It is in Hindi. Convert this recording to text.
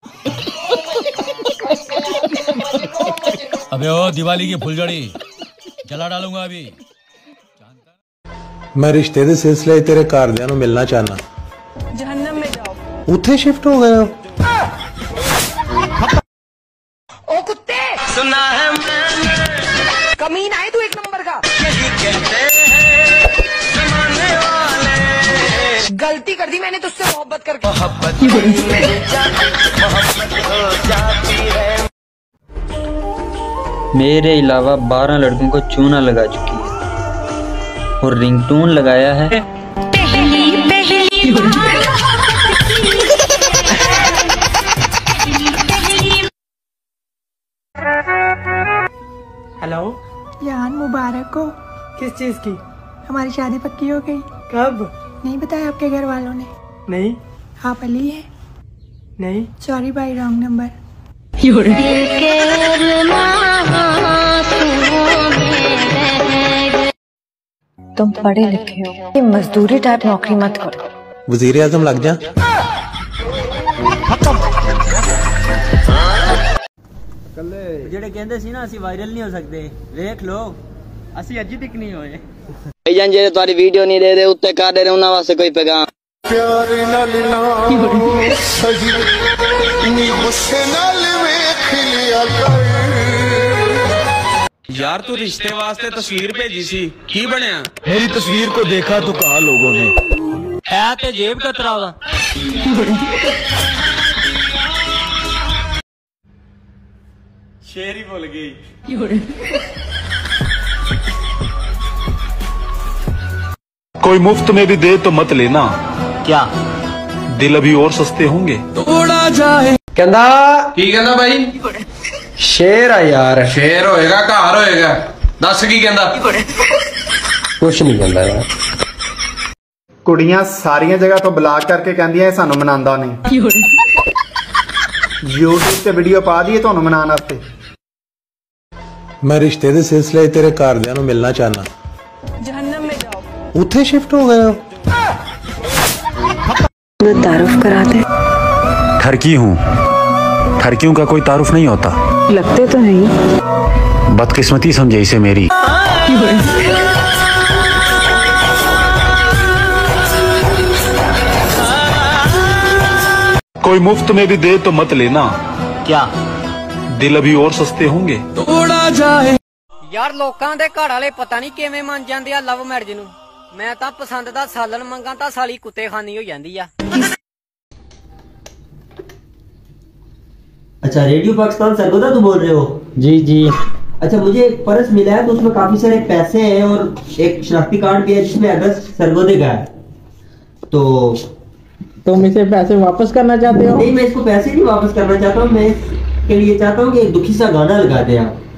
अबे ओ दिवाली की फुलझड़ी जला डालूंगा अभी। मैं रिश्ते दे सिलसिले तेरे घरदियां नूं मिलना चाहना। जहन्नम में जाओ। उत्थे शिफ्ट हो गए हो? ओ कुत्ते सुना है मैंने, कमीना है तू एक नंबर का। यही कहते हैं जमाने वाले, गलती कर दी मैंने तुझसे मोहब्बत करके। मोहब्बत हो जाती है। मेरे अलावा 12 लड़कों को चूना लगा चुकी है और रिंगटोन लगाया है। हेलो यान मुबारक हो। किस चीज की? हमारी शादी पक्की हो गई। कब? नहीं बताया आपके घर वालों ने? नहीं। आप अली हैं? नहीं। सॉरी भाई, रॉन्ग नंबर। तुम पढ़े लिखे हो, ये मजदूरी टाइप नौकरी मत करो। वजीर आजम लग जा। ਜਿਹੜੇ ਕਹਿੰਦੇ ਸੀ ਨਾ ਅਸੀਂ ਵਾਇਰਲ ਨਹੀਂ ਹੋ ਸਕਦੇ, ਵੇਖ ਲੋ ਅਸੀਂ ਅੱਜ ਤੱਕ ਨਹੀਂ ਹੋਏ। ਭਾਈਜਾਨ ਜਿਹੜੇ ਤੁਹਾਡੀ ਵੀਡੀਓ ਨਹੀਂ ਦੇ ਰਹੇ ਉੱਤੇ ਕਰ ਦੇ ਰਹੇ ਉਹਨਾਂ ਵਾਸਤੇ ਕੋਈ ਪੈਗਾਮ। प्यार नाल ना सही नी गुस्से नाल वेख लिया कर। यार तू रिश्ते वास्ते तस्वीर भेजी सी, की बनया? मेरी तस्वीर को देखा तो कहा लोगों ने है ते जेब कतरा दा। शेर ही भूल गई। कोई मुफ्त में भी दे तो मत लेना। क्या दिल अभी और सस्ते होंगे। तोड़ा जाए कहंदा की कहंदा भाई? शेर आ यार। शेर होएगा घर होएगा, दस की कहंदा? कुछ नहीं कहंदा यार। कुड़ियां सारियां जगह तो ब्लॉक करके कहंदियां सानू मनांदा नहीं। यूट्यूब ते वीडियो पा दिए तुहानू मनाने वास्ते। मैं रिश्ते दे सिलसिले तेरे घरदियां नूं मिलना चाहना। जहन्नम में जाओ। उत्थे शिफ्ट हो गए हो? तारुफ कराते। ठरकी हूँ, ठरकियों का कोई तारुफ नहीं होता। लगते तो नहीं। बदकिस्मती समझे इसे मेरी। कोई मुफ्त में भी दे तो मत लेना। क्या दिल अभी और सस्ते होंगे। तोड़ा जाए यार लोकां दे घर वाले पता नहीं किवें मन जांदे आ लव मैरिज नूं। मैं तां पसंद दा सालन मंगां तां साली कुत्ते खानी हो जांदी आ। अच्छा रेडियो पाकिस्तान सरगोदा तू बोल रहे हो? जी जी। अच्छा मुझे एक पर्स मिला है तो उसमें काफी सारे पैसे हैं और एक शनाख्ती कार्ड भी है जिसमें एड्रेस सरगोदे का है। तो तुम इसे पैसे वापस करना चाहते हो? नहीं मैं इसको पैसे नहीं वापस करना चाहता हूँ, मैं इसके लिए चाहता हूँ कि एक दुखी सा गाना लगा दे आप।